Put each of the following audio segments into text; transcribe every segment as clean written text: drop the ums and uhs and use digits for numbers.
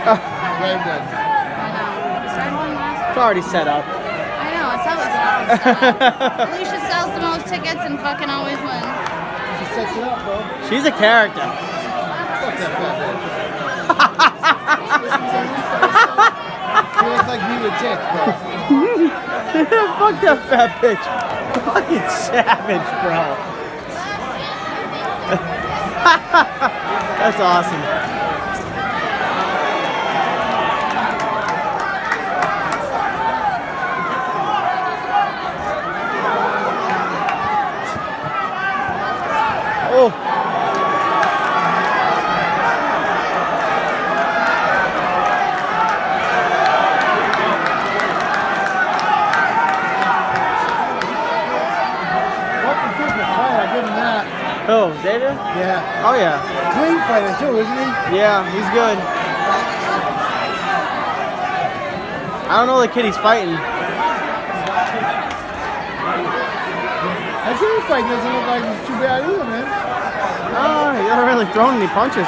Very good. It's already set up. I know, it's always set up. Alicia sells the most tickets and fucking always wins. She sets it up, bro. She's a character. Fuck that fat bitch. She looks like me with tits, bro. Fuck that fat bitch. Fucking savage, bro. That's awesome. Oh. I'll give him that. Oh, Xavier? Yeah. Oh, yeah. Clean fighter, too, isn't he? Yeah, he's good. I don't know the kid he's fighting. That kid he's fighting doesn't look like he's too bad either, man. Oh, he hasn't really thrown any punches.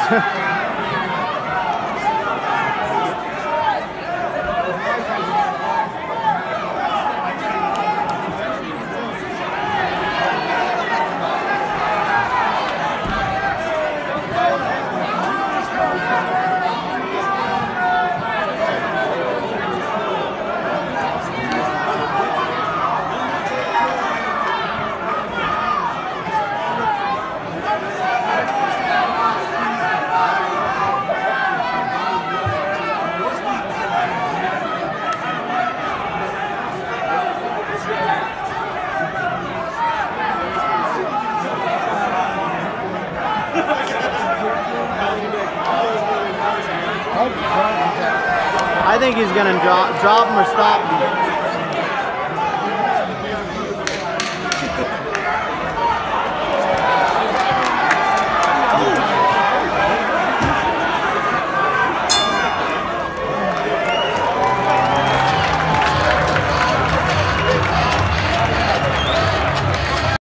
I think he's gonna drop him or stop him.